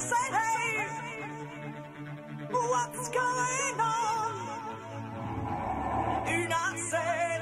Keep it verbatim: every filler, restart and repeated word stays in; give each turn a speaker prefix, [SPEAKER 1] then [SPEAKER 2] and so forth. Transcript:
[SPEAKER 1] say, hey, what's going on? Do not say